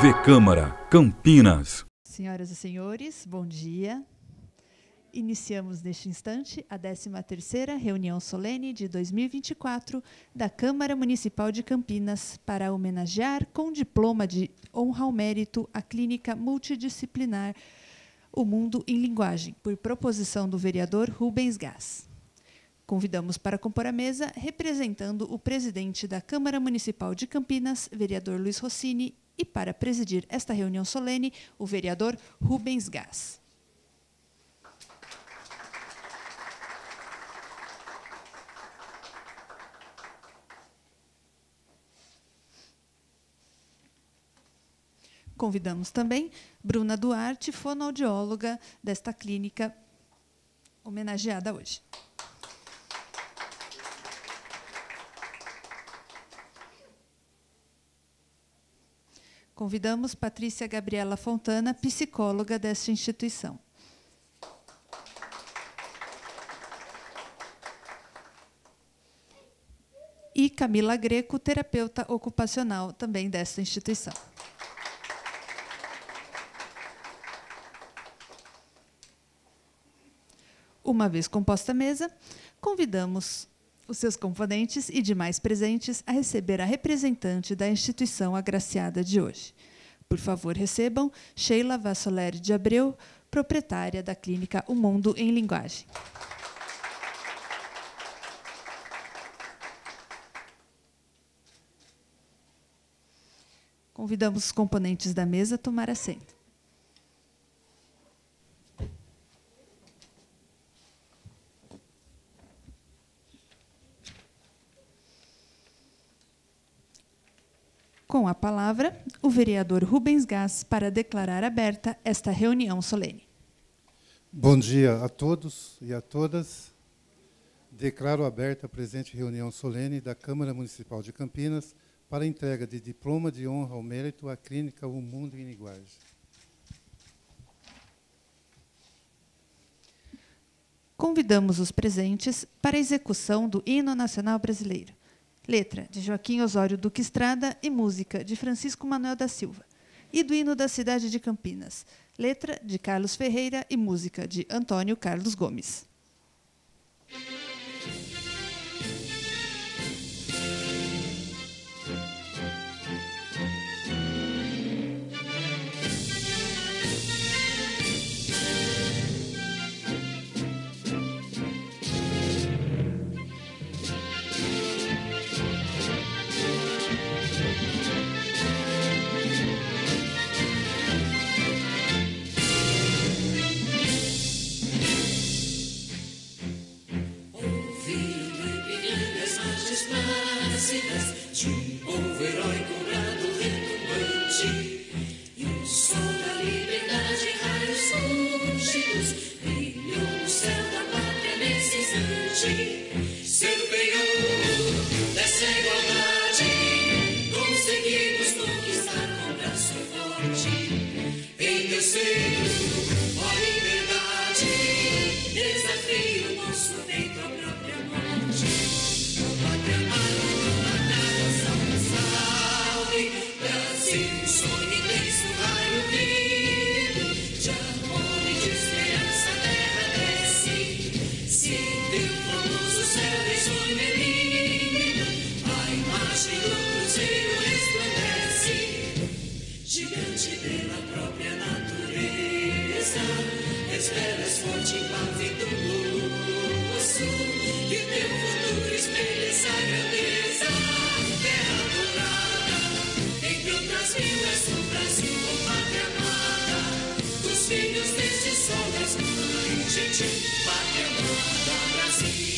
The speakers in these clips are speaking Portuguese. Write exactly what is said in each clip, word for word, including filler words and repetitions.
vê Câmara, Campinas. Senhoras e senhores, bom dia. Iniciamos neste instante a décima terceira reunião solene de dois mil e vinte e quatro da Câmara Municipal de Campinas para homenagear com diploma de honra ao mérito a clínica multidisciplinar O Mundo em Linguagem, por proposição do vereador Rubens Gás. Convidamos para compor a mesa, representando o presidente da Câmara Municipal de Campinas, vereador Luiz Rossini, e para presidir esta reunião solene, o vereador Rubens Gás. Convidamos também Bruna Duarte, fonoaudióloga desta clínica homenageada hoje. Convidamos Patrícia Gabriela Fontana, psicóloga desta instituição. E Camila Greco, terapeuta ocupacional também desta instituição. Uma vez composta a mesa, convidamos os seus componentes e demais presentes a receber a representante da instituição agraciada de hoje. Por favor, recebam Sheila Vassoleri de Abreu, proprietária da clínica O Mundo em Linguagem. Convidamos os componentes da mesa a tomar assento. Com a palavra, o vereador Rubens Gás para declarar aberta esta reunião solene. Bom dia a todos e a todas. Declaro aberta a presente reunião solene da Câmara Municipal de Campinas para a entrega de diploma de honra ao mérito à clínica O Mundo em Linguagem. Convidamos os presentes para a execução do Hino Nacional Brasileiro. Letra de Joaquim Osório Duque Estrada e música de Francisco Manuel da Silva. E do hino da cidade de Campinas. Letra de Carlos Ferreira e música de Antônio Carlos Gomes. De um povo heróico brado retumbante, e o sol da liberdade, raios lúcidos, brilhou no céu da pátria nesse instante. Ser o penhor dessa igualdade, conseguimos conquistar com braço forte. Em teu seio, ó liberdade, desafio nosso peito à própria morte. Pátria amada, um sonho intenso, raio vivo, de amor e de esperança a terra desce. Se teu famoso céu desonerido, a imagem do cruzeiro resplandece. Gigante pela própria natureza, revelas forte impávido osso, que teu futuro espelha essa grandeza. Terra dourada, entre outras mil és o Brasil, oh pátria amada, dos filhos deste sol és mãe, gente, pátria amada, Brasil.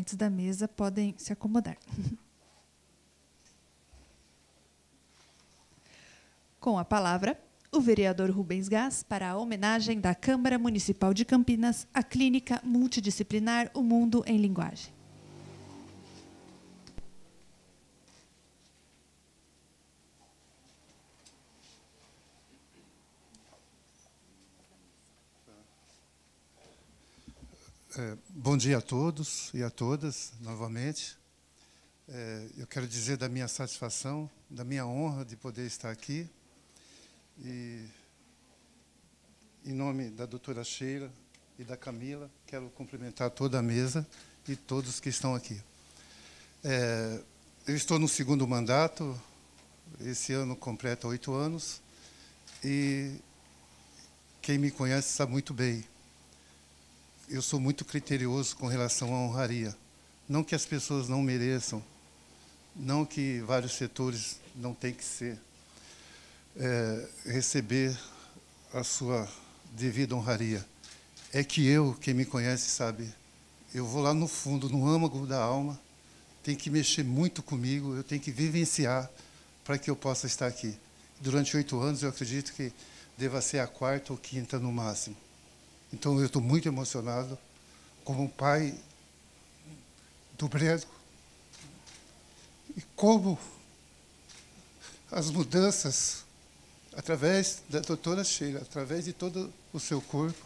integrantes da mesa podem se acomodar. Com a palavra, o vereador Rubens Gás para a homenagem da Câmara Municipal de Campinas à Clínica Multidisciplinar O Mundo em Linguagem. É, bom dia a todos e a todas, novamente. É, eu quero dizer da minha satisfação, da minha honra de poder estar aqui. E, em nome da doutora Sheila e da Camila, quero cumprimentar toda a mesa e todos que estão aqui. É, eu estou no segundo mandato, esse ano completa oito anos, e quem me conhece sabe muito bem. Eu sou muito criterioso com relação à honraria. Não que as pessoas não mereçam, não que vários setores não têm que ser, é, receber a sua devida honraria. É que eu, quem me conhece, sabe, eu vou lá no fundo, no âmago da alma, tem que mexer muito comigo, eu tenho que vivenciar para que eu possa estar aqui. Durante oito anos, eu acredito que deva ser a quarta ou quinta no máximo. Então, eu estou muito emocionado, como pai do Breno, e como as mudanças, através da doutora Sheila, através de todo o seu corpo,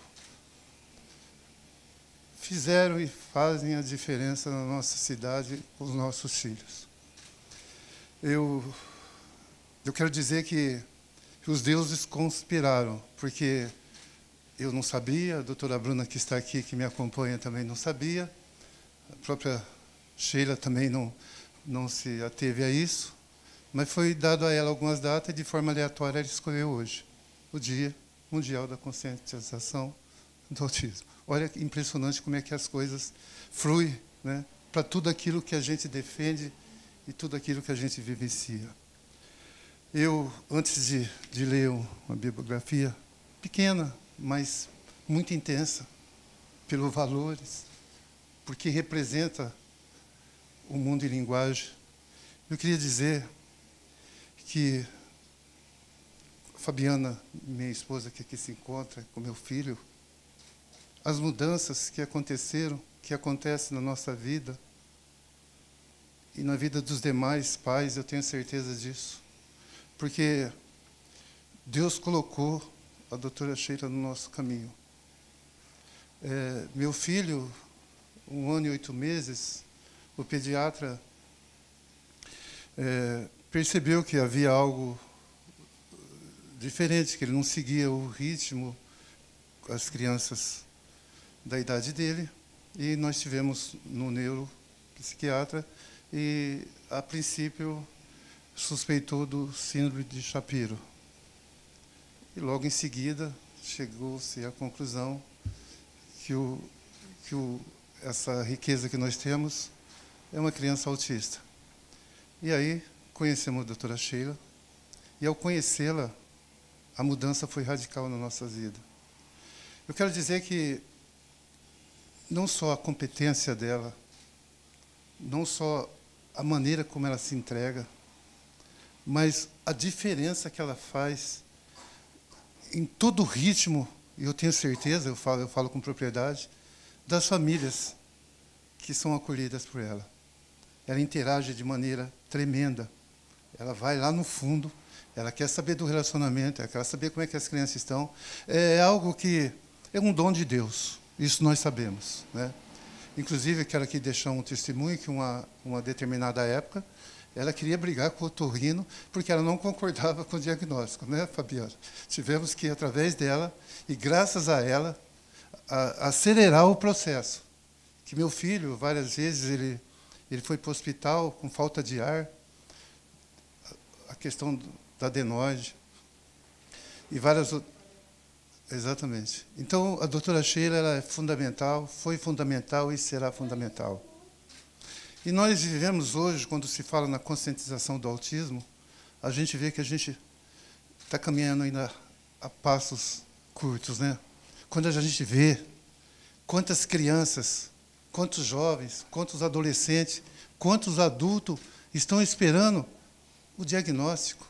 fizeram e fazem a diferença na nossa cidade com os nossos filhos. Eu, eu quero dizer que os deuses conspiraram, porque eu não sabia, a doutora Bruna, que está aqui, que me acompanha, também não sabia. A própria Sheila também não, não se ateve a isso. Mas foi dado a ela algumas datas e, de forma aleatória, ela escolheu hoje, o Dia Mundial da Conscientização do Autismo. Olha que impressionante como é que as coisas fluem, né, para tudo aquilo que a gente defende e tudo aquilo que a gente vivencia. Eu, antes de, de ler uma bibliografia pequena, mas muito intensa, pelos valores, porque representa o mundo em linguagem. Eu queria dizer que a Fabiana, minha esposa, que aqui se encontra com meu filho, as mudanças que aconteceram, que acontecem na nossa vida e na vida dos demais pais, eu tenho certeza disso, porque Deus colocou a doutora Sheila no nosso caminho. É, meu filho, um ano e oito meses, o pediatra é, percebeu que havia algo diferente, que ele não seguia o ritmo com as crianças da idade dele, e nós tivemos no neuropsiquiatra, e, a princípio, suspeitou do síndrome de Shapiro. E logo em seguida chegou-se à conclusão que, o, que o, essa riqueza que nós temos é uma criança autista. E aí conhecemos a doutora Sheila, e ao conhecê-la, a mudança foi radical na nossa vida. Eu quero dizer que não só a competência dela, não só a maneira como ela se entrega, mas a diferença que ela faz em todo o ritmo, e eu tenho certeza, eu falo, eu falo com propriedade, das famílias que são acolhidas por ela. Ela interage de maneira tremenda. Ela vai lá no fundo, ela quer saber do relacionamento, ela quer saber como é que as crianças estão. É algo que é um dom de Deus, isso nós sabemos, né? Inclusive, quero aqui deixar um testemunho que, uma, uma determinada época, ela queria brigar com o otorrino porque ela não concordava com o diagnóstico, né, Fabiana? Tivemos que, através dela, e graças a ela, a, acelerar o processo. Que meu filho, várias vezes, ele, ele foi para o hospital com falta de ar, a questão da adenoide, e várias outras. Exatamente. Então, a doutora Sheila ela é fundamental, foi fundamental e será fundamental. E nós vivemos hoje, quando se fala na conscientização do autismo, a gente vê que a gente está caminhando ainda a passos curtos, né? Quando a gente vê quantas crianças quantos jovens, quantos adolescentes, quantos adultos estão esperando o diagnóstico.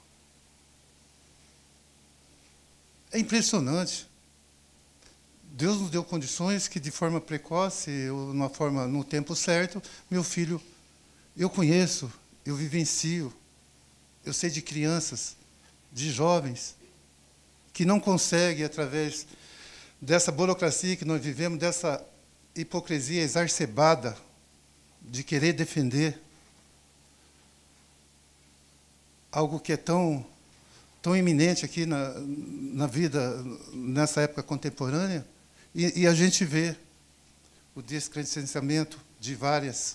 É impressionante. Deus nos deu condições que, de forma precoce, ou numa forma, no tempo certo, meu filho, eu conheço, eu vivencio, eu sei de crianças, de jovens, que não conseguem, através dessa burocracia que nós vivemos, dessa hipocrisia exacerbada de querer defender algo que é tão, tão iminente aqui na, na vida, nessa época contemporânea, e, e a gente vê o descredenciamento de várias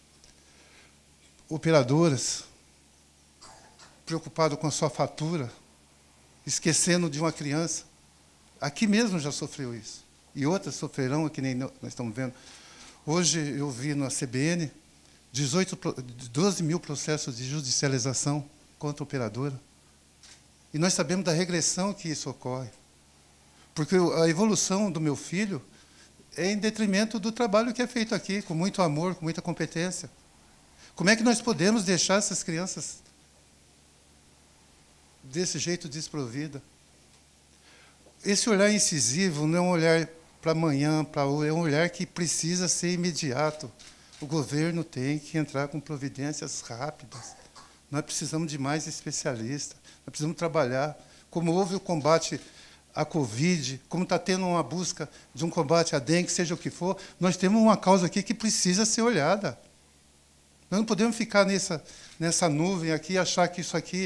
operadoras, preocupado com a sua fatura, esquecendo de uma criança. Aqui mesmo já sofreu isso. E outras sofrerão, que nem nós estamos vendo. Hoje eu vi na C B N dezoito, doze mil processos de judicialização contra a operadora. E nós sabemos da regressão que isso ocorre. Porque a evolução do meu filho é em detrimento do trabalho que é feito aqui, com muito amor, com muita competência. Como é que nós podemos deixar essas crianças desse jeito desprovida? Esse olhar incisivo não é um olhar para amanhã, para hoje, é um olhar que precisa ser imediato. O governo tem que entrar com providências rápidas. Nós precisamos de mais especialistas, nós precisamos trabalhar. Como houve o combate à Covid, como está tendo uma busca de um combate à dengue, seja o que for, nós temos uma causa aqui que precisa ser olhada. Nós não podemos ficar nessa, nessa nuvem aqui e achar que isso aqui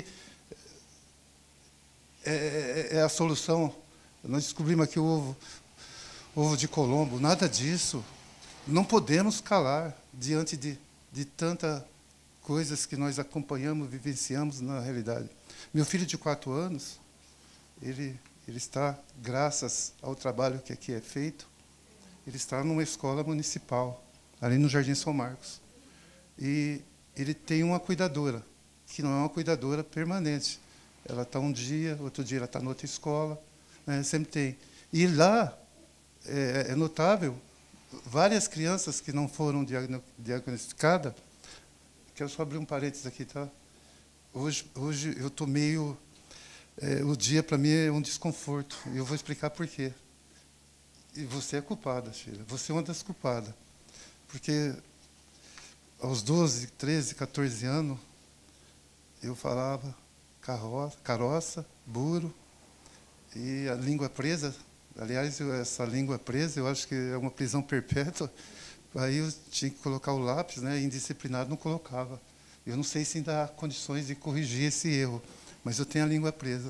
é, é, é a solução. Nós descobrimos aqui o ovo, ovo de Colombo. Nada disso. Não podemos calar diante de, de tantas coisas que nós acompanhamos, vivenciamos na realidade. Meu filho de quatro anos, ele, ele está, graças ao trabalho que aqui é feito, ele está numa escola municipal, ali no Jardim São Marcos. E ele tem uma cuidadora, que não é uma cuidadora permanente. Ela está um dia, outro dia ela está em outra escola, né, sempre tem. E lá é, é notável, várias crianças que não foram diagno, diagnosticadas. Quero só abrir um parênteses aqui, tá? Hoje, hoje eu estou meio... É, o dia, para mim, é um desconforto. E eu vou explicar por quê. E você é culpada, Sheila. Você é uma das culpadas. Porque aos doze, treze, quatorze anos, eu falava carroça, caroça, burro, e a língua presa. Aliás, eu, essa língua presa, eu acho que é uma prisão perpétua. Aí eu tinha que colocar o lápis, né? Indisciplinado não colocava. Eu não sei se ainda há condições de corrigir esse erro, mas eu tenho a língua presa.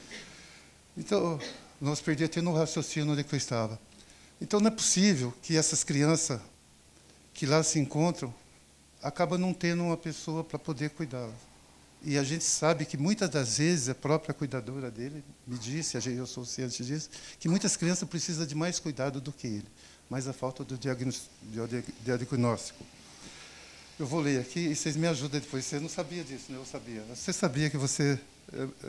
Então, nós perdíamos até no raciocínio onde eu estava. Então, não é possível que essas crianças que lá se encontram acabam não tendo uma pessoa para poder cuidá-las. E a gente sabe que, muitas das vezes, a própria cuidadora dele me disse, eu sou ciente disso, que muitas crianças precisam de mais cuidado do que ele, mas a falta do diagnóstico. Eu vou ler aqui e vocês me ajudam depois. Você não sabia disso, né? Eu sabia. Você sabia que você é, é,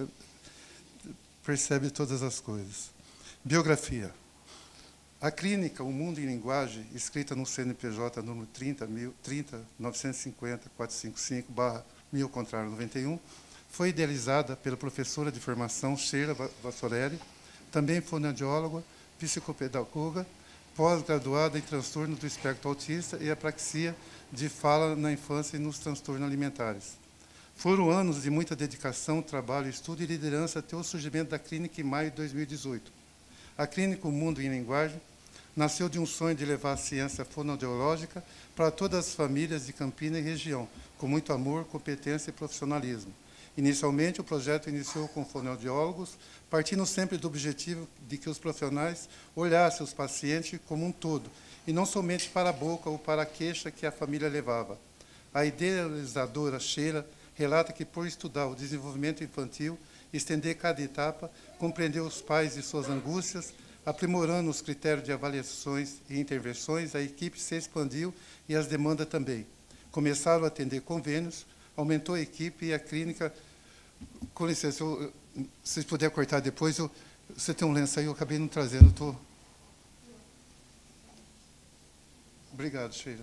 percebe todas as coisas. Biografia. A clínica O Mundo em Linguagem, escrita no C N P J número trinta, novecentos e cinquenta, quatrocentos e cinquenta e cinco, barra mil, contrário, noventa e um, foi idealizada pela professora de formação Sheila Vassorelli, também fonoaudióloga, psicopedagoga, pós-graduada em transtorno do espectro autista e apraxia de fala na infância e nos transtornos alimentares. Foram anos de muita dedicação, trabalho, estudo e liderança até o surgimento da clínica em maio de dois mil e dezoito. A clínica O Mundo em Linguagem nasceu de um sonho de levar a ciência fonoaudiológica para todas as famílias de Campinas e região, com muito amor, competência e profissionalismo. Inicialmente, o projeto iniciou com fonoaudiólogos, partindo sempre do objetivo de que os profissionais olhassem os pacientes como um todo, e não somente para a boca ou para a queixa que a família levava. A idealizadora Sheila relata que, por estudar o desenvolvimento infantil, estender cada etapa, compreender os pais e suas angústias, aprimorando os critérios de avaliações e intervenções, a equipe se expandiu e as demandas também. Começaram a atender convênios, aumentou a equipe e a clínica... Com licença, eu, se vocês puderem cortar depois, eu, você tem um lenço aí, eu acabei não trazendo, estou... Obrigado, Sheila.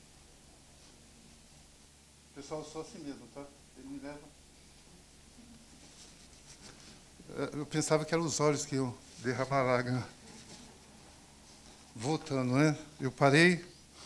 Pessoal, eu sou assim mesmo, tá? Ele me leva. Eu pensava que eram os olhos que iam derramar lágrima. Voltando, né? Eu parei.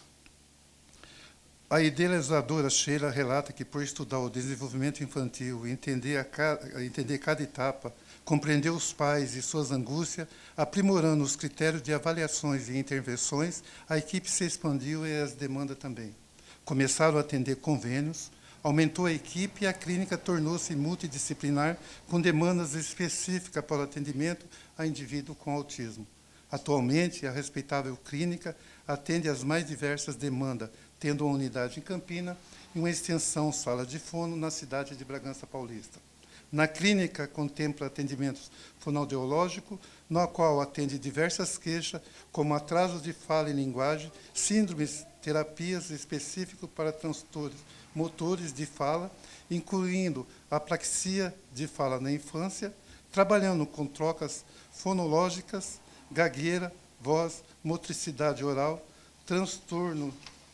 A idealizadora Sheila relata que, por estudar o desenvolvimento infantil, entender, a cada, entender cada etapa, compreender os pais e suas angústias, aprimorando os critérios de avaliações e intervenções, a equipe se expandiu e as demandas também. Começaram a atender convênios, aumentou a equipe e a clínica tornou-se multidisciplinar, com demandas específicas para o atendimento a indivíduo com autismo. Atualmente, a respeitável clínica atende às mais diversas demandas, tendo uma unidade em Campina e uma extensão sala de fono na cidade de Bragança Paulista. Na clínica, contempla atendimentos fonoaudiológico, no qual atende diversas queixas, como atraso de fala e linguagem, síndromes, terapias específicas para transtornos motores de fala, incluindo apraxia de fala na infância, trabalhando com trocas fonológicas, gagueira, voz, motricidade oral, transtorno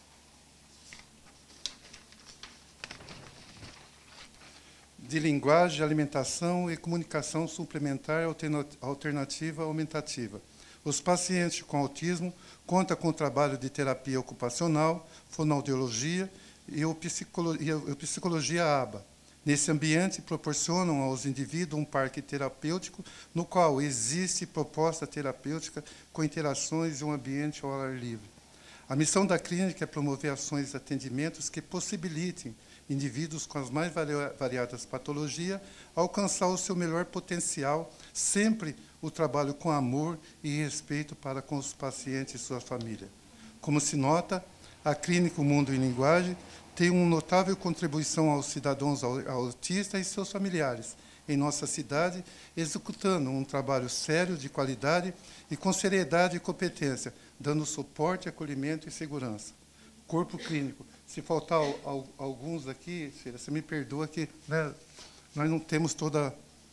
de linguagem, alimentação e comunicação suplementar alternativa aumentativa. Os pacientes com autismo contam com o trabalho de terapia ocupacional, fonoaudiologia e o psicologia, e a psicologia A B A. Nesse ambiente, proporcionam aos indivíduos um parque terapêutico, no qual existe proposta terapêutica com interações e um ambiente ao ar livre. A missão da clínica é promover ações e atendimentos que possibilitem indivíduos com as mais variadas patologias alcançar o seu melhor potencial, sempre o trabalho com amor e respeito para com os pacientes e sua família. Como se nota, a Clínica Mundo em Linguagem tem uma notável contribuição aos cidadãos autistas e seus familiares em nossa cidade, executando um trabalho sério, de qualidade e com seriedade e competência, dando suporte, acolhimento e segurança. Corpo clínico. Se faltar alguns aqui, você me perdoa que, né, nós não temos toda...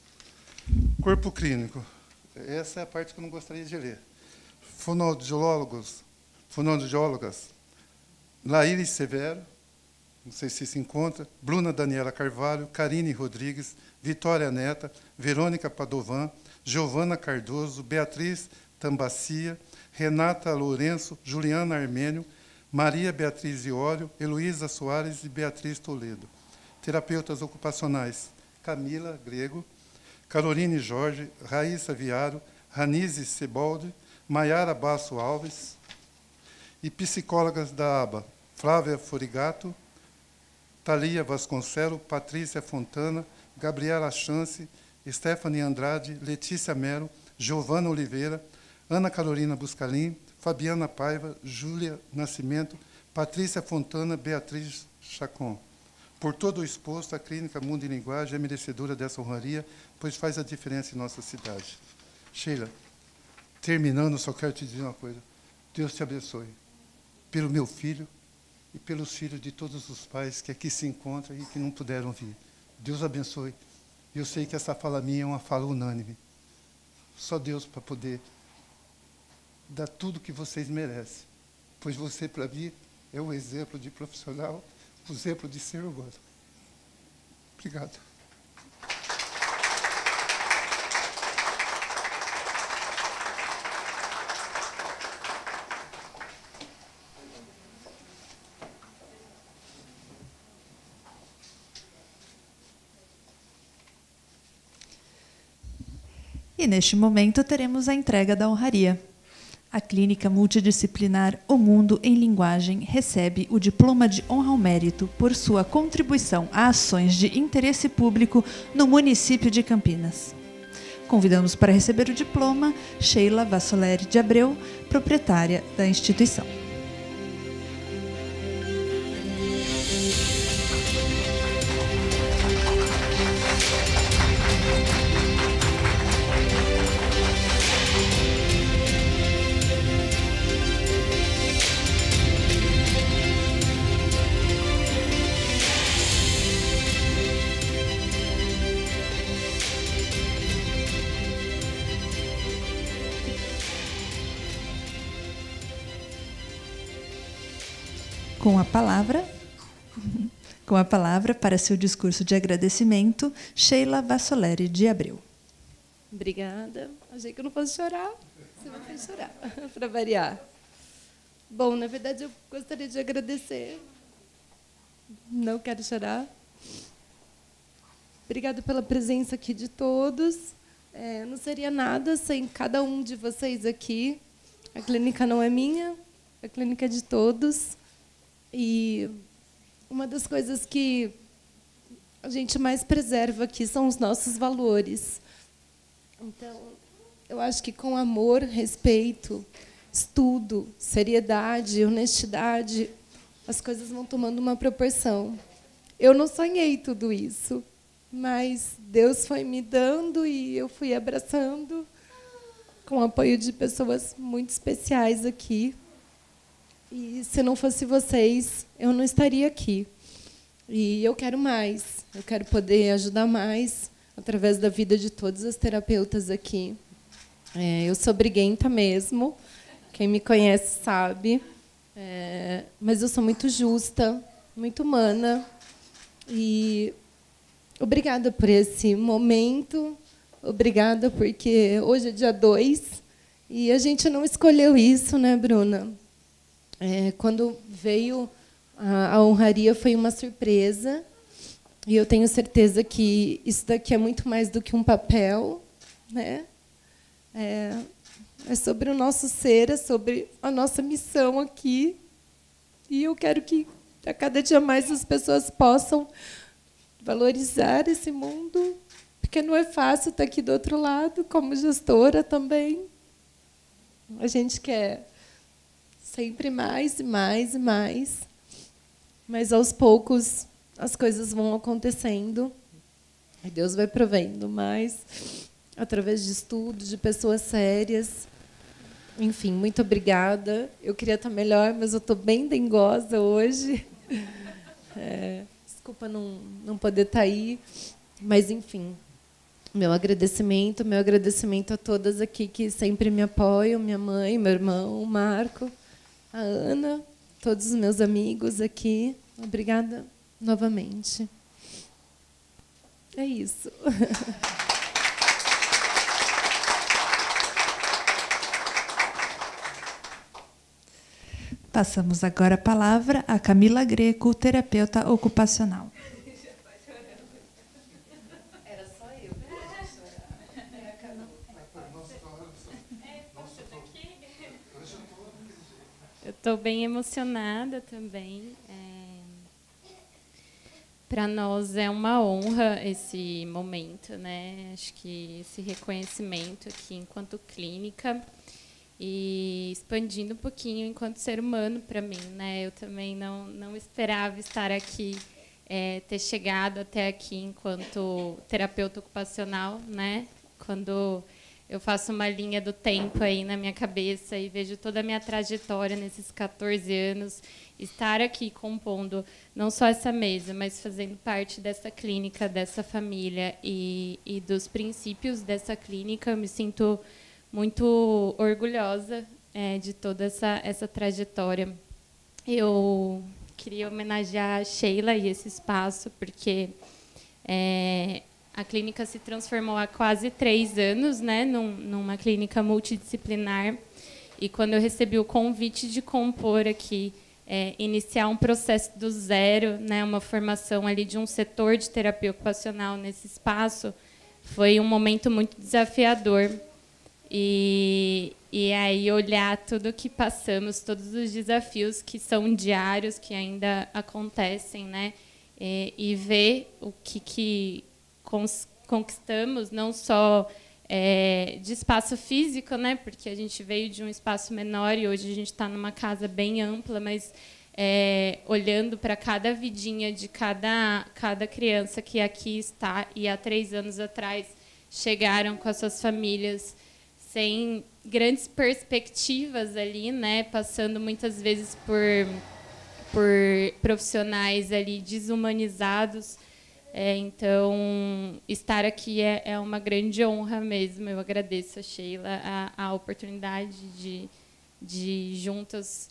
Corpo clínico. Essa é a parte que eu não gostaria de ler. Fonoaudiólogos, fonoaudiólogas, Laíris Severo, não sei se se encontra, Bruna Daniela Carvalho, Karine Rodrigues, Vitória Neta, Verônica Padovan, Giovana Cardoso, Beatriz Tambacia, Renata Lourenço, Juliana Armênio, Maria Beatriz Iório, Heloísa Soares e Beatriz Toledo. Terapeutas ocupacionais, Camila Grego, Caroline Jorge, Raíssa Viaro, Ranise Seboldi, Maiara Basso Alves, e psicólogas da A B A, Flávia Forigato, Thalia Vasconcelo, Patrícia Fontana, Gabriela Chance, Stephanie Andrade, Letícia Mero, Giovana Oliveira, Ana Carolina Buscalim, Fabiana Paiva, Júlia Nascimento, Patrícia Fontana, Beatriz Chacon. Por todo o exposto, a Clínica Mundo em Linguagem é merecedora dessa honraria, pois faz a diferença em nossa cidade. Sheila, terminando, só quero te dizer uma coisa. Deus te abençoe. Pelo meu filho e pelos filhos de todos os pais que aqui se encontram e que não puderam vir. Deus abençoe. Eu sei que essa fala minha é uma fala unânime. Só Deus para poder dar tudo que vocês merecem. Pois você, para mim, é o exemplo de profissional, o exemplo de ser humano. Obrigado. E, neste momento, teremos a entrega da honraria. A Clínica Multidisciplinar O Mundo em Linguagem recebe o Diploma de Honra ao Mérito por sua contribuição a ações de interesse público no município de Campinas. Convidamos para receber o diploma Sheila Vassoleri de Abreu, proprietária da instituição. Com a palavra, com a palavra para seu discurso de agradecimento, Sheila Vassoleri de Abreu. Obrigada. Achei que eu não fosse chorar. Você vai fazer chorar, para variar. Bom, na verdade, eu gostaria de agradecer. Não quero chorar. Obrigada pela presença aqui de todos. É, não seria nada sem cada um de vocês aqui. A clínica não é minha, a clínica é de todos. E uma das coisas que a gente mais preserva aqui são os nossos valores. Então, eu acho que com amor, respeito, estudo, seriedade, honestidade, as coisas vão tomando uma proporção. Eu não sonhei tudo isso, mas Deus foi me dando e eu fui abraçando com o apoio de pessoas muito especiais aqui. E se não fosse vocês, eu não estaria aqui. E eu quero mais, eu quero poder ajudar mais através da vida de todas as terapeutas aqui. É, eu sou briguenta mesmo, quem me conhece sabe, é, mas eu sou muito justa, muito humana. E obrigada por esse momento, obrigada porque hoje é dia dois e a gente não escolheu isso, né, Bruna? É, quando veio a, a honraria foi uma surpresa e eu tenho certeza que isso daqui é muito mais do que um papel, né? É, é sobre o nosso ser, é sobre a nossa missão aqui e eu quero que a cada dia mais as pessoas possam valorizar esse mundo, porque não é fácil estar aqui do outro lado, como gestora também. A gente quer sempre mais e mais e mais, mas aos poucos as coisas vão acontecendo e Deus vai provendo mais através de estudo, de pessoas sérias. Enfim, muito obrigada. Eu queria estar melhor, mas eu estou bem dengosa hoje. É, desculpa não, não poder estar aí, mas, enfim, meu agradecimento, meu agradecimento a todas aqui que sempre me apoiam, minha mãe, meu irmão, o Marco, a Ana, todos os meus amigos aqui. Obrigada novamente. É isso. Passamos agora a palavra a Camila Greco, terapeuta ocupacional. Era só eu. Eu estou bem emocionada também. É... Para nós é uma honra esse momento, né? Acho que esse reconhecimento aqui enquanto clínica e expandindo um pouquinho enquanto ser humano para mim, né? Eu também não não esperava estar aqui, é, ter chegado até aqui enquanto terapeuta ocupacional, né? Quando eu faço uma linha do tempo aí na minha cabeça e vejo toda a minha trajetória nesses quatorze anos, estar aqui compondo não só essa mesa, mas fazendo parte dessa clínica, dessa família e, e dos princípios dessa clínica, eu me sinto muito orgulhosa é, de toda essa, essa trajetória. Eu queria homenagear a Sheila e esse espaço, porque é, a clínica se transformou há quase três anos, né, num, numa clínica multidisciplinar. E quando eu recebi o convite de compor aqui, é, iniciar um processo do zero, né, uma formação ali de um setor de terapia ocupacional nesse espaço, foi um momento muito desafiador. E, e aí olhar tudo o que passamos, todos os desafios que são diários, que ainda acontecem, né? E, e ver o que, que conquistamos, não só é, de espaço físico, né? Porque a gente veio de um espaço menor e hoje a gente está numa casa bem ampla, mas é, olhando para cada vidinha de cada, cada criança que aqui está e há três anos atrás chegaram com as suas famílias sem grandes perspectivas ali, né, passando muitas vezes por, por profissionais ali desumanizados. É, então, estar aqui é, é uma grande honra mesmo. Eu agradeço a Sheila a, a oportunidade de, de juntas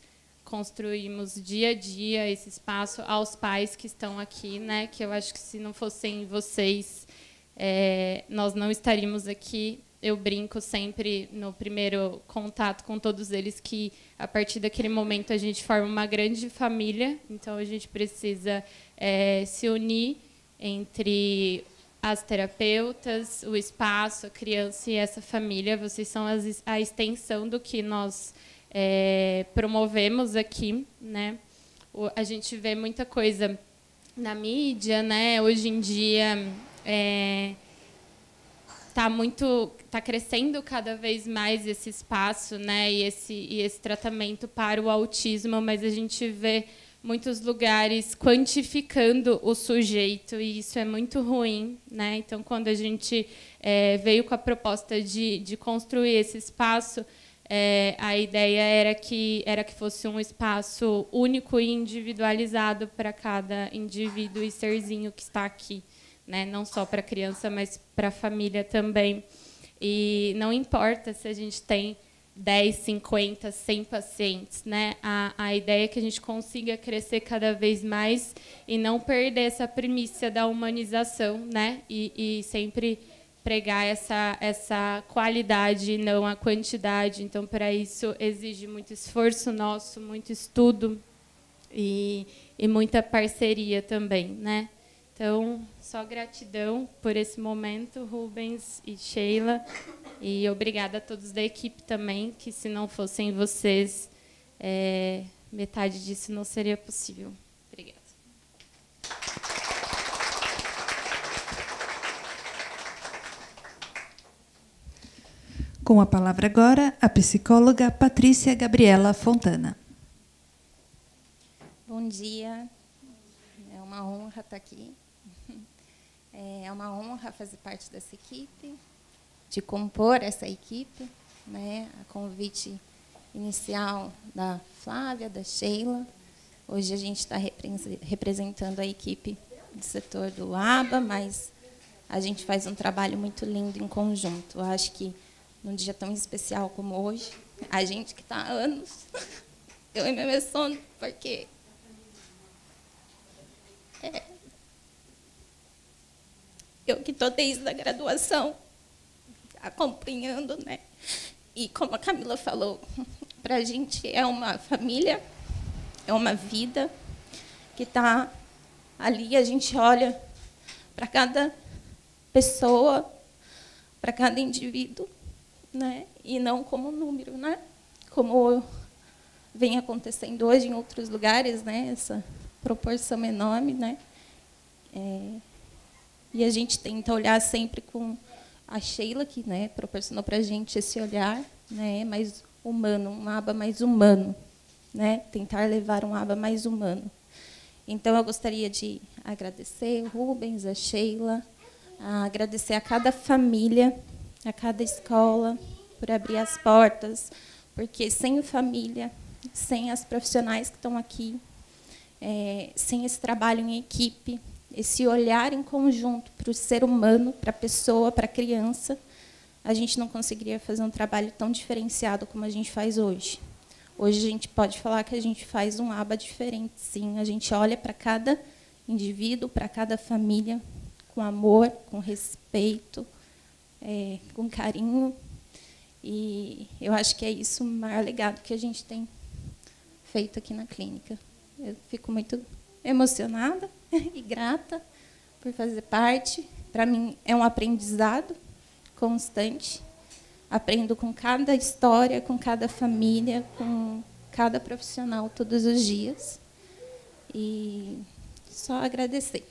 construímos dia a dia esse espaço, aos pais que estão aqui, né? Que eu acho que se não fossem vocês, é, nós não estaríamos aqui. Eu brinco sempre no primeiro contato com todos eles que, a partir daquele momento, a gente forma uma grande família. Então, a gente precisa é, se unir entre as terapeutas, o espaço, a criança e essa família. Vocês são as, a extensão do que nós é, promovemos aqui, né? O, a gente vê muita coisa na mídia, né? Hoje em dia é, tá muito, tá crescendo cada vez mais esse espaço, né? E esse, e esse tratamento para o autismo, mas a gente vê muitos lugares quantificando o sujeito, e isso é muito ruim, né? Então, quando a gente é, veio com a proposta de, de construir esse espaço, é, a ideia era que, era que fosse um espaço único e individualizado para cada indivíduo e serzinho que está aqui, né? Não só para a criança, mas para a família também. E não importa se a gente tem dez, cinquenta, cem pacientes, né? A, a ideia é que a gente consiga crescer cada vez mais e não perder essa primícia da humanização, né? E, e sempre pregar essa, essa qualidade, não a quantidade. Então, para isso, exige muito esforço nosso, muito estudo e, e muita parceria também, né? Então, só gratidão por esse momento, Rubens e Sheila. E obrigada a todos da equipe também, que se não fossem vocês, é, metade disso não seria possível. Obrigada. Com a palavra agora, a psicóloga Patrícia Gabriela Fontana. Bom dia. É uma honra estar aqui. É uma honra fazer parte dessa equipe, de compor essa equipe, né? A convite inicial da Flávia, da Sheila. Hoje a gente está representando a equipe do setor do ABA, mas a gente faz um trabalho muito lindo em conjunto. Eu acho que num dia tão especial como hoje, a gente que está há anos, eu e meu sono, porque é, eu que estou desde a graduação acompanhando, né? E como a Camila falou, para a gente é uma família, é uma vida que está ali. A gente olha para cada pessoa, para cada indivíduo, né? E não como número, né? Como vem acontecendo hoje em outros lugares, né? Essa proporção enorme, né? É, e a gente tenta olhar sempre com a Sheila, que, né, proporcionou para a gente esse olhar, né, mais humano, um aba mais humano, né, tentar levar um aba mais humano. Então, eu gostaria de agradecer o Rubens, a Sheila, a agradecer a cada família, a cada escola, por abrir as portas, porque sem família, sem as profissionais que estão aqui, é, sem esse trabalho em equipe, esse olhar em conjunto para o ser humano, para a pessoa, para a criança, a gente não conseguiria fazer um trabalho tão diferenciado como a gente faz hoje. Hoje a gente pode falar que a gente faz um aba diferente, sim. A gente olha para cada indivíduo, para cada família, com amor, com respeito, é, com carinho. E eu acho que é isso o maior legado que a gente tem feito aqui na clínica. Eu fico muito emocionada e grata por fazer parte. Para mim, é um aprendizado constante. Aprendo com cada história, com cada família, com cada profissional todos os dias. E só agradecer.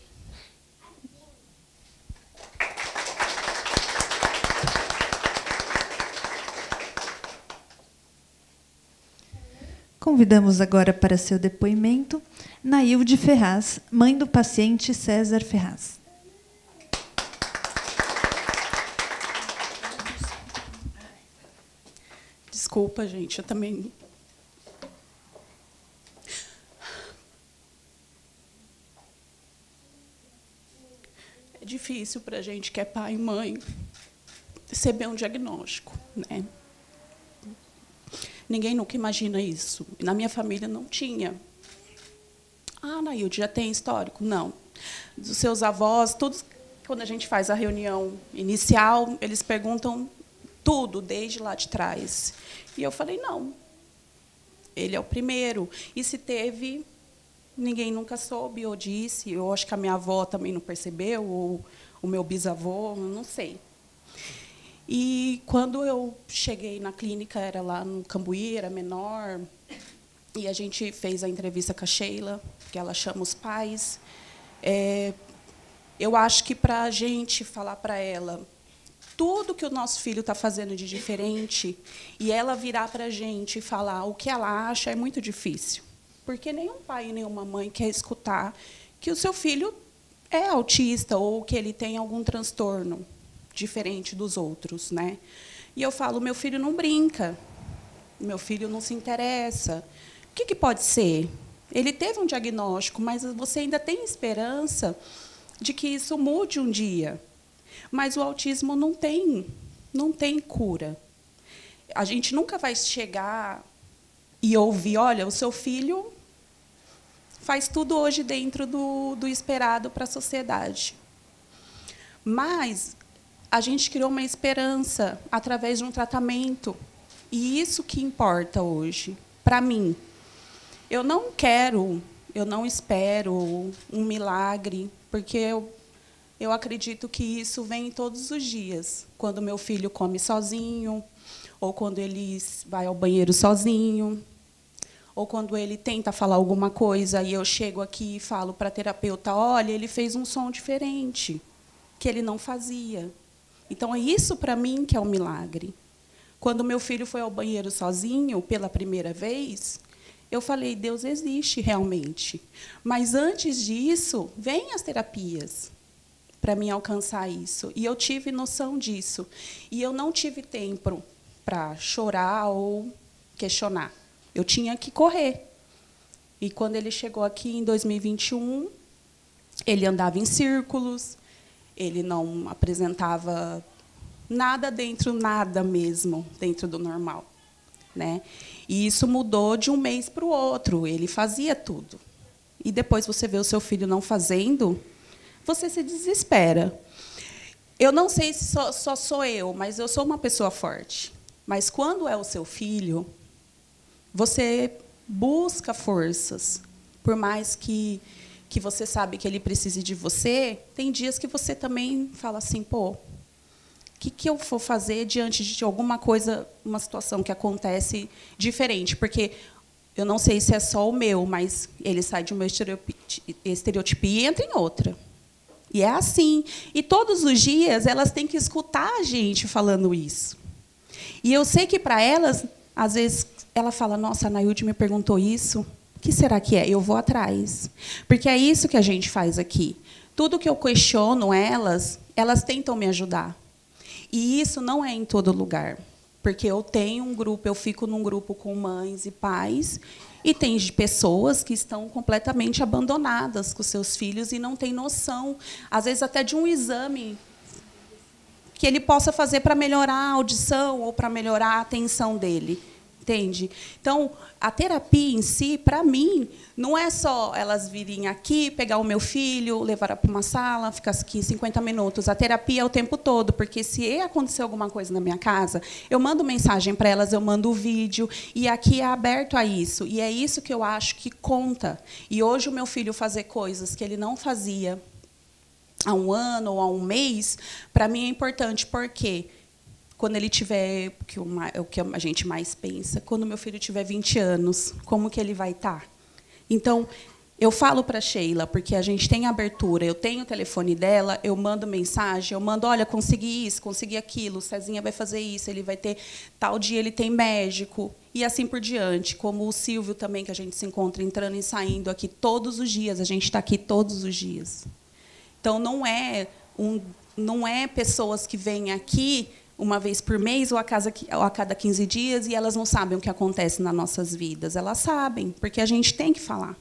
Convidamos agora para seu depoimento Nailde Ferraz, mãe do paciente César Ferraz. Desculpa, gente, eu também... É difícil para a gente que é pai e mãe receber um diagnóstico, né? Ninguém nunca imagina isso. Na minha família não tinha. Ah, Nailde, já tem histórico? Não. Dos seus avós, todos, quando a gente faz a reunião inicial, eles perguntam tudo, desde lá de trás. E eu falei, não. Ele é o primeiro. E se teve, ninguém nunca soube ou disse. Eu acho que a minha avó também não percebeu, ou o meu bisavô, não sei. E quando eu cheguei na clínica, era lá no Cambuí, era menor, e a gente fez a entrevista com a Sheila, que ela chama os pais. É, eu acho que, para a gente falar para ela tudo que o nosso filho está fazendo de diferente, e ela virar para a gente e falar o que ela acha, é muito difícil. Porque nenhum pai e nenhuma mãe quer escutar que o seu filho é autista ou que ele tem algum transtorno diferente dos outros, né? E eu falo, meu filho não brinca, meu filho não se interessa. O que, que pode ser? Ele teve um diagnóstico, mas você ainda tem esperança de que isso mude um dia. Mas o autismo não tem, não tem cura. A gente nunca vai chegar e ouvir, olha, o seu filho faz tudo hoje dentro do, do esperado para a sociedade. Mas a gente criou uma esperança através de um tratamento. E isso que importa hoje, para mim. Eu não quero, eu não espero um milagre, porque eu, eu acredito que isso vem todos os dias. Quando meu filho come sozinho, ou quando ele vai ao banheiro sozinho, ou quando ele tenta falar alguma coisa e eu chego aqui e falo para a terapeuta, olha, ele fez um som diferente, que ele não fazia. Então, é isso, para mim, que é um milagre. Quando meu filho foi ao banheiro sozinho, pela primeira vez, eu falei, Deus existe realmente. Mas, antes disso, vêm as terapias para mim alcançar isso. E eu tive noção disso. E eu não tive tempo para chorar ou questionar. Eu tinha que correr. E, quando ele chegou aqui, em dois mil e vinte e um, ele andava em círculos, ele não apresentava nada dentro, nada mesmo, dentro do normal, né? E isso mudou de um mês para o outro, ele fazia tudo. E depois você vê o seu filho não fazendo, você se desespera. Eu não sei se só, só sou eu, mas eu sou uma pessoa forte. Mas, quando é o seu filho, você busca forças, por mais que que você sabe que ele precise de você, tem dias que você também fala assim, pô, o que, que eu vou fazer diante de alguma coisa, uma situação que acontece diferente? Porque eu não sei se é só o meu, mas ele sai de uma estereotipia e entra em outra. E é assim. E, todos os dias, elas têm que escutar a gente falando isso. E eu sei que, para elas, às vezes, ela fala, nossa, a Nailde me perguntou isso, o que será que é? Eu vou atrás. Porque é isso que a gente faz aqui. Tudo que eu questiono elas, elas tentam me ajudar. E isso não é em todo lugar. Porque eu tenho um grupo, eu fico num grupo com mães e pais, e tem pessoas que estão completamente abandonadas com seus filhos e não têm noção, às vezes até de um exame que ele possa fazer para melhorar a audição ou para melhorar a atenção dele. Entende? Então, a terapia em si, para mim, não é só elas virem aqui, pegar o meu filho, levar para uma sala, ficar aqui cinquenta minutos. A terapia é o tempo todo, porque, se acontecer alguma coisa na minha casa, eu mando mensagem para elas, eu mando o vídeo, e aqui é aberto a isso. E é isso que eu acho que conta. E hoje o meu filho fazer coisas que ele não fazia há um ano ou há um mês, para mim é importante, porque quando ele tiver, que o que a gente mais pensa, quando meu filho tiver vinte anos, como que ele vai estar? Então, eu falo para a Sheila, porque a gente tem abertura, eu tenho o telefone dela, eu mando mensagem, eu mando, olha, consegui isso, consegui aquilo, o Cezinha vai fazer isso, ele vai ter, tal dia ele tem médico, e assim por diante, como o Silvio também, que a gente se encontra entrando e saindo aqui todos os dias, a gente está aqui todos os dias. Então, não é, um, não é pessoas que vêm aqui uma vez por mês ou a, casa, ou a cada quinze dias, e elas não sabem o que acontece nas nossas vidas. Elas sabem, porque a gente tem que falar.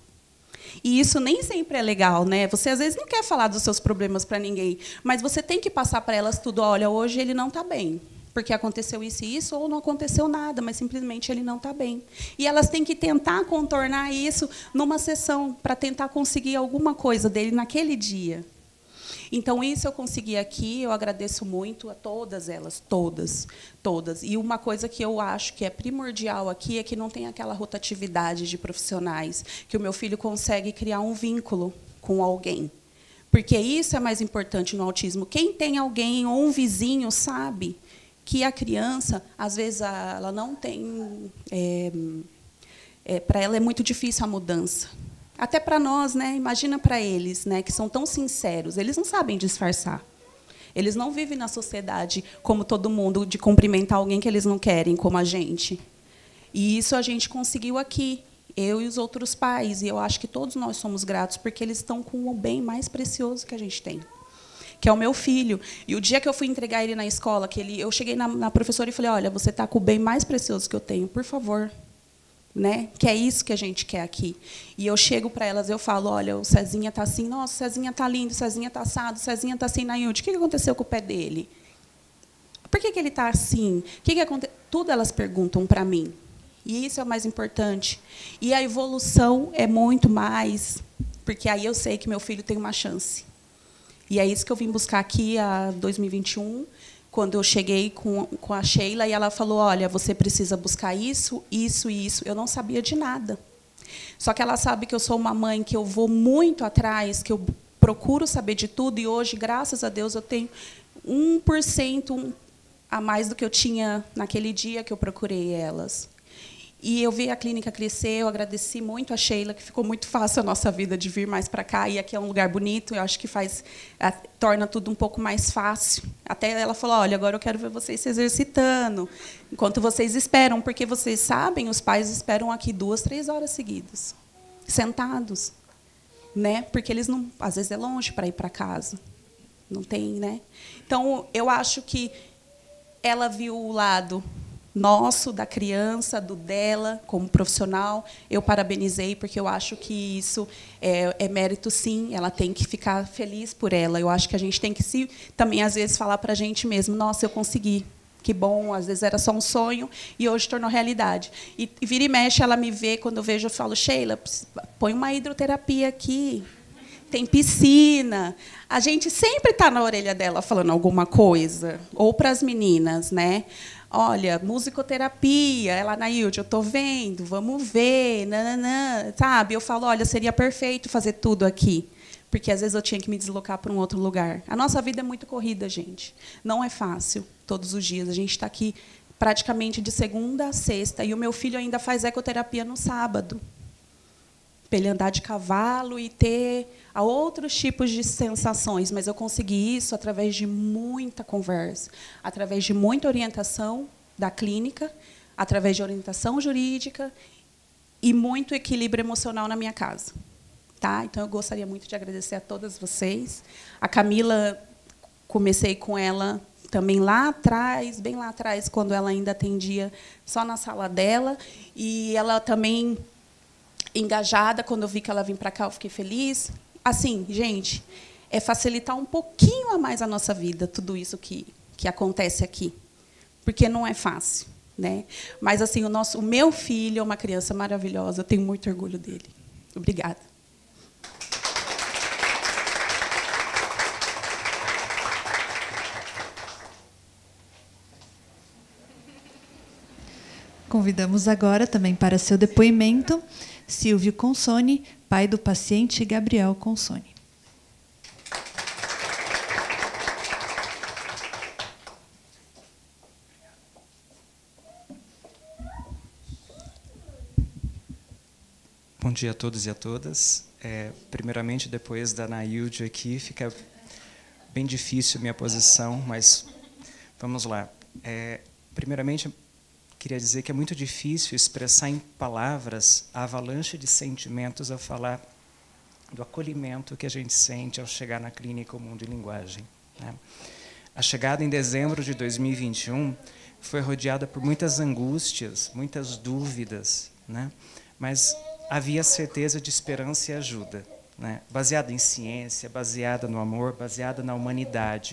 E isso nem sempre é legal, né? Você, às vezes, não quer falar dos seus problemas para ninguém, mas você tem que passar para elas tudo. Olha, hoje ele não está bem, porque aconteceu isso e isso, ou não aconteceu nada, mas simplesmente ele não está bem. E elas têm que tentar contornar isso numa sessão, para tentar conseguir alguma coisa dele naquele dia. Então, isso eu consegui aqui, eu agradeço muito a todas elas, todas, todas. E uma coisa que eu acho que é primordial aqui é que não tem aquela rotatividade de profissionais, que o meu filho consegue criar um vínculo com alguém. Porque isso é mais importante no autismo. Quem tem alguém ou um vizinho sabe que a criança, às vezes, ela não tem... É, é, para ela é muito difícil a mudança. Até para nós, né? Imagina para eles, né, que são tão sinceros. Eles não sabem disfarçar. Eles não vivem na sociedade como todo mundo, de cumprimentar alguém que eles não querem, como a gente. E isso a gente conseguiu aqui. Eu e os outros pais, e eu acho que todos nós somos gratos, porque eles estão com o bem mais precioso que a gente tem, que é o meu filho. E o dia que eu fui entregar ele na escola, que ele, eu cheguei na, na professora e falei, olha, você está com o bem mais precioso que eu tenho, por favor. Né? Que é isso que a gente quer aqui. E eu chego para elas, eu falo, olha, o Cezinha está assim, nossa, o Cezinha está lindo, o Cezinha está assado, o Cezinha está assim, Nailde, o que aconteceu com o pé dele? Por que, que ele está assim? O que que aconte... Tudo elas perguntam para mim. E isso é o mais importante. E a evolução é muito mais, porque aí eu sei que meu filho tem uma chance. E é isso que eu vim buscar aqui em dois mil e vinte e um, quando eu cheguei com, com a Sheila, e ela falou, olha, você precisa buscar isso, isso e isso. Eu não sabia de nada. Só que ela sabe que eu sou uma mãe, que eu vou muito atrás, que eu procuro saber de tudo, e hoje, graças a Deus, eu tenho um por cento a mais do que eu tinha naquele dia que eu procurei elas. E eu vi a clínica crescer, eu agradeci muito a Sheila, que ficou muito fácil a nossa vida de vir mais para cá, e aqui é um lugar bonito, eu acho que faz, a, torna tudo um pouco mais fácil. Até ela falou, olha, agora eu quero ver vocês se exercitando, enquanto vocês esperam, porque vocês sabem, os pais esperam aqui duas, três horas seguidas, sentados, né? Porque eles não, às vezes é longe para ir para casa, não tem, né? Então, eu acho que ela viu o lado nosso, da criança, do dela, como profissional. Eu parabenizei, porque eu acho que isso é, é mérito, sim. Ela tem que ficar feliz por ela. Eu acho que a gente tem que se, também, às vezes, falar para a gente mesmo, nossa, eu consegui, que bom, às vezes era só um sonho, e hoje tornou realidade. E, e vira e mexe, ela me vê, quando eu vejo, eu falo, Sheila, põe uma hidroterapia aqui, tem piscina. A gente sempre está na orelha dela falando alguma coisa, ou para as meninas, né? Olha, musicoterapia, ela, Nailde, eu estou vendo, vamos ver, nananã, sabe? Eu falo, olha, seria perfeito fazer tudo aqui, porque às vezes eu tinha que me deslocar para um outro lugar. A nossa vida é muito corrida, gente. Não é fácil todos os dias. A gente está aqui praticamente de segunda a sexta, e o meu filho ainda faz ecoterapia no sábado, para ele andar de cavalo e ter outros tipos de sensações, mas eu consegui isso através de muita conversa, através de muita orientação da clínica, através de orientação jurídica e muito equilíbrio emocional na minha casa. Tá? Então, eu gostaria muito de agradecer a todas vocês. A Camila, comecei com ela também lá atrás, bem lá atrás, quando ela ainda atendia só na sala dela, e ela também engajada, quando eu vi que ela vinha para cá, eu fiquei feliz. Assim, gente, é facilitar um pouquinho a mais a nossa vida, tudo isso que, que acontece aqui, porque não é fácil, né? Mas assim, o nosso, o meu filho é uma criança maravilhosa, eu tenho muito orgulho dele. Obrigada. Convidamos agora também para seu depoimento Silvio Consoni, pai do paciente Gabriel Consoni. Bom dia a todos e a todas. É, primeiramente, depois da Nailde aqui, fica bem difícil a minha posição, mas vamos lá. É, primeiramente, queria dizer que é muito difícil expressar em palavras a avalanche de sentimentos ao falar do acolhimento que a gente sente ao chegar na clínica O Mundo em Linguagem, né? A chegada em dezembro de dois mil e vinte e um foi rodeada por muitas angústias, muitas dúvidas, né? Mas havia certeza de esperança e ajuda, né? Baseada em ciência, baseada no amor, baseada na humanidade,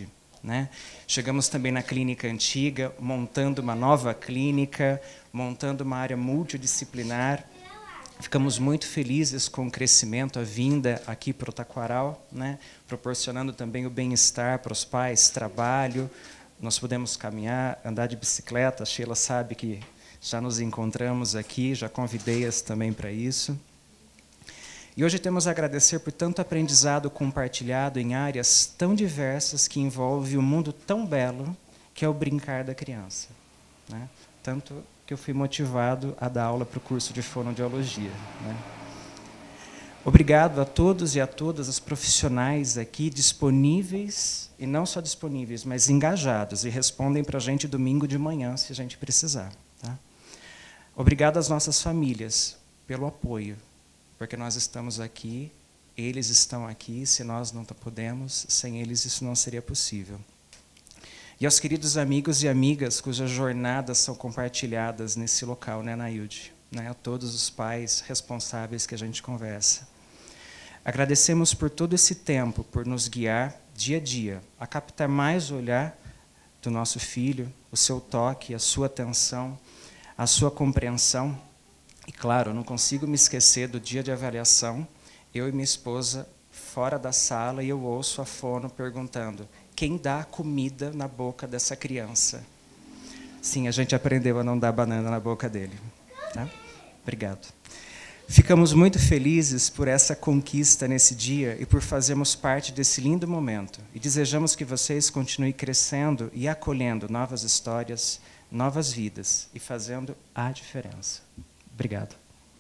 né? Chegamos também na clínica antiga, montando uma nova clínica, montando uma área multidisciplinar. Ficamos muito felizes com o crescimento, a vinda aqui para o Taquaral, né? Proporcionando também o bem-estar para os pais, trabalho. Nós podemos caminhar, andar de bicicleta. A Sheila sabe que já nos encontramos aqui, já convidei-as também para isso. E hoje temos a agradecer por tanto aprendizado compartilhado em áreas tão diversas que envolve um mundo tão belo que é o brincar da criança, né? Tanto que eu fui motivado a dar aula para o curso de fonoaudiologia, né? Obrigado a todos e a todas os profissionais aqui disponíveis, e não só disponíveis, mas engajados, e respondem para a gente domingo de manhã, se a gente precisar. Tá? Obrigado às nossas famílias pelo apoio, porque nós estamos aqui, eles estão aqui, se nós não podemos, sem eles isso não seria possível. E aos queridos amigos e amigas cujas jornadas são compartilhadas nesse local, né, Nailde? Né, a todos os pais responsáveis que a gente conversa. Agradecemos por todo esse tempo, por nos guiar dia a dia, a captar mais o olhar do nosso filho, o seu toque, a sua atenção, a sua compreensão. E, claro, eu não consigo me esquecer do dia de avaliação, eu e minha esposa fora da sala, e eu ouço a fono perguntando: quem dá comida na boca dessa criança? Sim, a gente aprendeu a não dar banana na boca dele. Tá? Obrigado. Ficamos muito felizes por essa conquista nesse dia e por fazermos parte desse lindo momento. E desejamos que vocês continuem crescendo e acolhendo novas histórias, novas vidas e fazendo a diferença. Obrigado.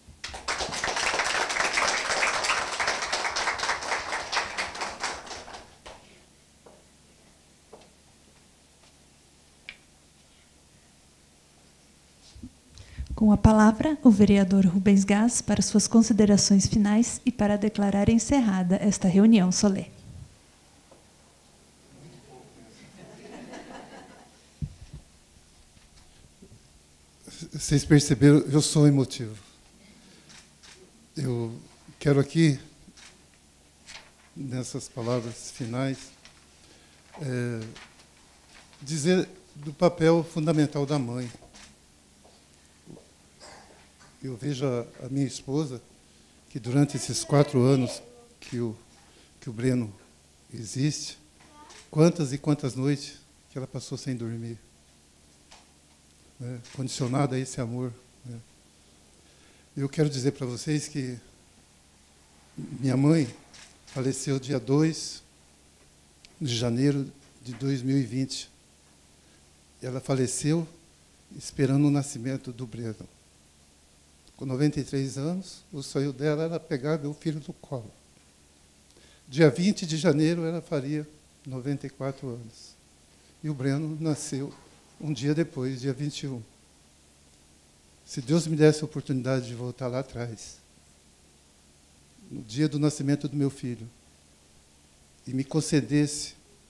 Com a palavra, o vereador Rubens Gás para suas considerações finais e para declarar encerrada esta reunião solene. Vocês perceberam, eu sou emotivo. Eu quero aqui, nessas palavras finais, é, dizer do papel fundamental da mãe. Eu vejo a, a minha esposa, que durante esses quatro anos que o, que o Breno existe, quantas e quantas noites que ela passou sem dormir, né, condicionada a esse amor. Né. Eu quero dizer para vocês que minha mãe faleceu dia dois de janeiro de dois mil e vinte. Ela faleceu esperando o nascimento do Breno. Com noventa e três anos, o sonho dela era pegar meu filho no colo. Dia vinte de janeiro, ela faria noventa e quatro anos. E o Breno nasceu um dia depois, dia vinte e um. Se Deus me desse a oportunidade de voltar lá atrás, no dia do nascimento do meu filho, e me concedesse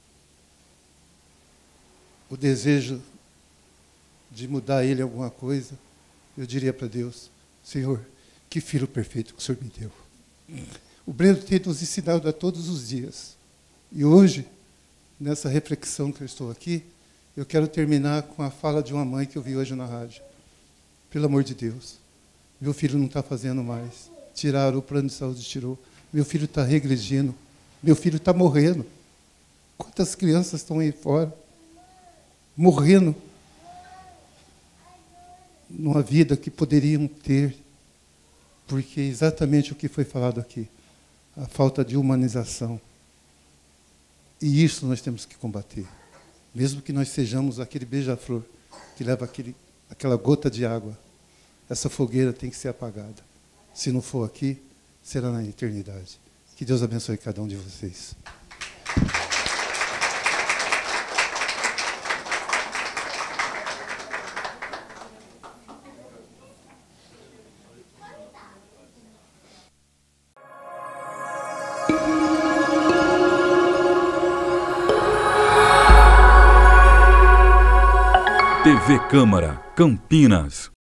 o desejo de mudar ele alguma coisa, eu diria para Deus: Senhor, que filho perfeito que o Senhor me deu. O Breno tem nos ensinado a todos os dias. E hoje, nessa reflexão que eu estou aqui, eu quero terminar com a fala de uma mãe que eu vi hoje na rádio. Pelo amor de Deus, meu filho não está fazendo mais. Tiraram, o plano de saúde tirou. Meu filho está regredindo. Meu filho está morrendo. Quantas crianças estão aí fora, morrendo numa vida que poderiam ter, porque é exatamente o que foi falado aqui, a falta de humanização. E isso nós temos que combater. Mesmo que nós sejamos aquele beija-flor que leva aquele, aquela gota de água, essa fogueira tem que ser apagada. Se não for aqui, será na eternidade. Que Deus abençoe cada um de vocês. T V Câmara, Campinas.